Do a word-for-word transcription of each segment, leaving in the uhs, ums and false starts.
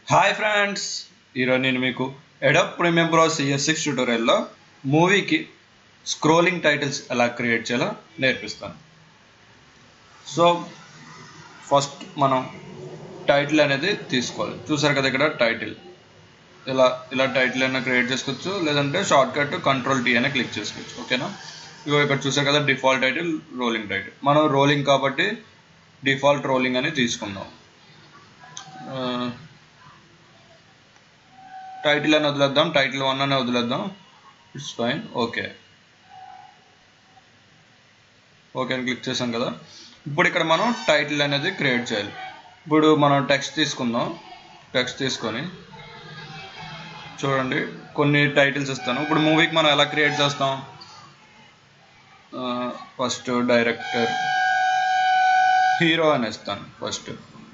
Hi friends, ఈరోజు నేను మీకు Adobe Premiere Pro C S six ట్యూటోరియల్లో మూవీకి స్క్రోలింగ్ టైటిల్స్ ఎలా క్రియేట్ చేయాలో నేర్పిస్తాను. సో ఫస్ట్ మనం టైటిల్ అనేది తీసుకోవాలి. చూసారు కదా, ఇక్కడ టైటిల్ ఇలా ఇలా టైటిల్ అయినా క్రియేట్ చేసుకోవచ్చు, లేదంటే షార్ట్ కట్ కంట్రోల్ టీ అయినా క్లిక్ చేసుకోవచ్చు. ఓకేనా, ఇగో ఇక్కడ చూసారు కదా, డిఫాల్ట్ టైటిల్ రోలింగ్ టైటిల్. మనం రోలింగ్ కాబట్టి డిఫాల్ట్ రోలింగ్ అని తీసుకుందాం. టైటిల్ అని వదిలేద్దాం, టైటిల్ వన్ అని వదిలేద్దాం. It's fine. ఓకే ఓకే అని క్లిక్ చేసాం కదా. ఇప్పుడు ఇక్కడ మనం టైటిల్ అనేది క్రియేట్ చేయాలి. ఇప్పుడు మనం టెక్స్ట్ తీసుకుందాం. టెక్స్ట్ తీసుకొని చూడండి, కొన్ని టైటిల్స్ ఇస్తాను. ఇప్పుడు మూవీకి మనం ఎలా క్రియేట్ చేస్తాం? ఫస్ట్ డైరెక్టర్, హీరో అని ఇస్తాను. First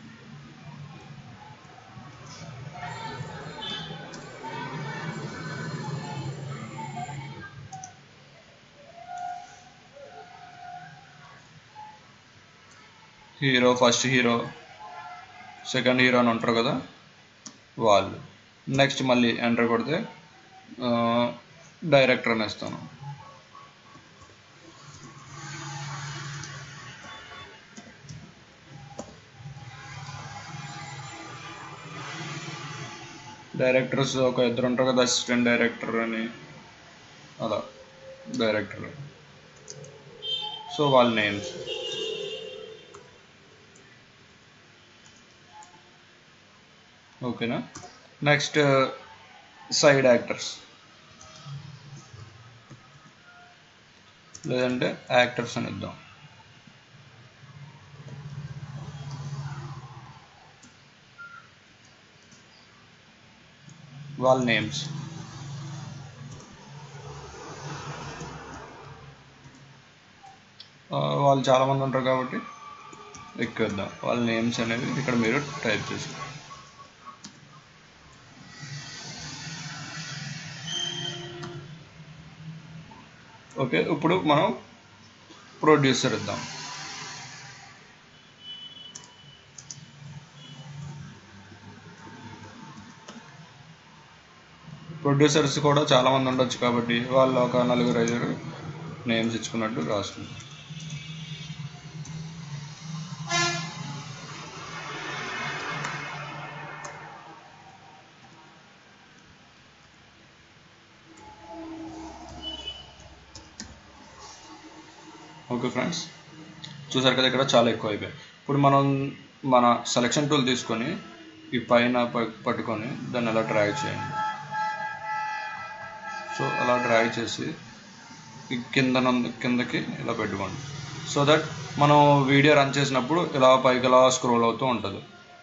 hero, first hero, second hero అని ఉంటారు కదా వాళ్ళు. నెక్స్ట్ మళ్ళీ ఎంటర్ కొడితే డైరెక్టర్ అని ఇస్తాను. డైరెక్టర్స్ ఒక ఇద్దరు ఉంటారు కదా, అసిస్టెంట్ డైరెక్టర్ అని, అలా డైరెక్టర్. సో వాళ్ళ నేమ్స్. ఓకేనా. నెక్స్ట్ సైడ్ యాక్టర్స్, లేదంటే యాక్టర్స్ అని ఇద్దాం. వాళ్ళ నేమ్స్. వాళ్ళు చాలామంది ఉంటారు కాబట్టి ఎక్కువ ఇద్దాం. వాళ్ళ నేమ్స్ అనేది ఇక్కడ మీరు టైప్ చేసి. ఓకే, ఇప్పుడు మనం ప్రొడ్యూసర్ ఇద్దాం. ప్రొడ్యూసర్స్ కూడా చాలామంది ఉండొచ్చు కాబట్టి వాళ్ళు ఒక నలుగురు ఐదుగురు నేమ్స్ ఇచ్చుకున్నట్టు రాస్తుంది. ఓకే ఫ్రెండ్స్, చూసారు కదా, ఇక్కడ చాలా ఎక్కువ అయిపోయాయి. ఇప్పుడు మనం మన సెలెక్షన్ టూల్ తీసుకొని ఈ పైన పట్టుకొని దాన్ని అలా డ్రాగ్ చేయండి. సో అలా డ్రాగ్ చేసి ఈ కింద కిందకి ఇలా పెట్టుకోండి. సో దట్ మనం వీడియో రన్ చేసినప్పుడు ఇలా పైకి ఇలా స్క్రోల్ అవుతూ ఉంటుంది.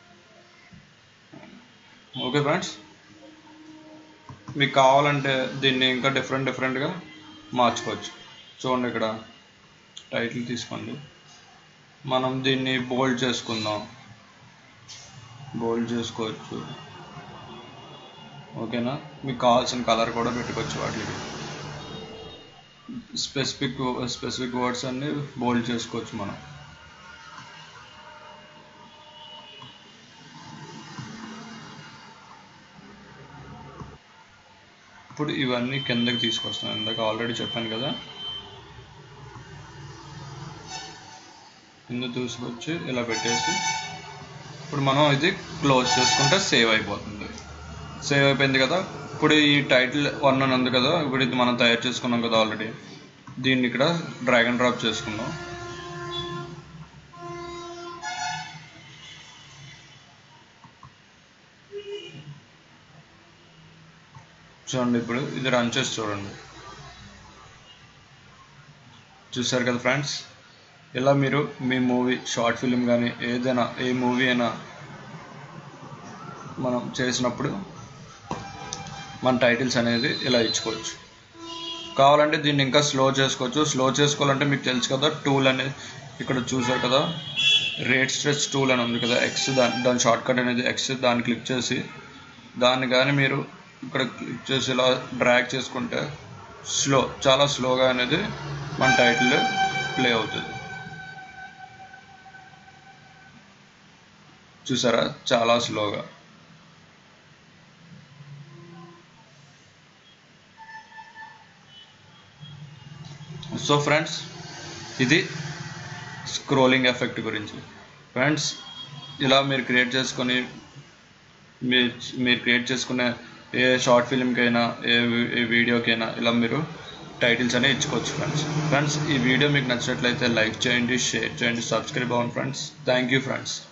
ఓకే ఫ్రెండ్స్, మీకు కావాలంటే దీన్ని ఇంకా డిఫరెంట్ డిఫరెంట్గా మార్చుకోవచ్చు. చూడండి, ఇక్కడ టైటిల్ తీసుకోండి. మనం దీన్ని బోల్డ్ చేసుకుందాం, బోల్డ్ చేసుకోవచ్చు. ఓకేనా, మీకు కావాల్సిన కలర్ కూడా పెట్టుకోవచ్చు. వాటికి స్పెసిఫిక్ స్పెసిఫిక్ వర్డ్స్ అన్ని బోల్డ్ చేసుకోవచ్చు మనం. ఇప్పుడు ఇవన్నీ కిందకి తీసుకొస్తాను. ఇందాక ఆల్రెడీ చెప్పాను కదా, కింద తీసుకొచ్చి ఇలా పెట్టేసి ఇప్పుడు మనం ఇది క్లోజ్ చేసుకుంటే సేవ్ అయిపోతుంది. సేవ్ అయిపోయింది కదా. ఇప్పుడు ఈ టైటిల్ వన్ అని ఉంది కదా, ఇప్పుడు ఇది మనం తయారు చేసుకున్నాం కదా ఆల్రెడీ. దీన్ని ఇక్కడ డ్రాగ్ అండ్ డ్రాప్ చేసుకుందాం. చూడండి, ఇప్పుడు ఇది రన్ చేసి చూడండి. చూసారు కదా ఫ్రెండ్స్, ఇలా మీరు మీ మూవీ, షార్ట్ ఫిలిం కానీ ఏదైనా ఏ మూవీ అయినా మనం చేసినప్పుడు మన టైటిల్స్ అనేది ఇలా ఇచ్చుకోవచ్చు. కావాలంటే దీన్ని ఇంకా స్లో చేసుకోవచ్చు. స్లో చేసుకోవాలంటే మీకు తెలుసు కదా, టూల్ అనేది ఇక్కడ చూసారు కదా, రేట్ స్ట్రెచ్ టూల్ అని ఉంది కదా, ఎక్స్, దాని దాని షార్ట్ కట్ అనేది ఎక్స్. దాన్ని క్లిక్ చేసి దాన్ని కానీ మీరు ఇక్కడ క్లిక్ చేసి ఇలా డ్రాగ్ చేసుకుంటే స్లో, చాలా స్లోగా అనేది మన టైటిల్ ప్లే అవుతుంది. చూసారా, చాలా స్లోగా. సో ఫ్రెండ్స్, ఇది స్క్రోలింగ్ ఎఫెక్ట్ గురించి. ఫ్రెండ్స్, ఇలా మీరు క్రియేట్ చేసుకొని మీరు మీరు క్రియేట్ చేసుకునే ఏ షార్ట్ ఫిల్మ్కైనా ఏ ఏ వీడియోకైనా ఇలా మీరు టైటిల్స్ అనేవి ఇచ్చుకోవచ్చు ఫ్రెండ్స్. ఫ్రెండ్స్, ఈ వీడియో మీకు నచ్చినట్లయితే లైక్ చేయండి, షేర్ చేయండి, సబ్స్క్రైబ్ అవ్వండి ఫ్రెండ్స్. Thank you friends.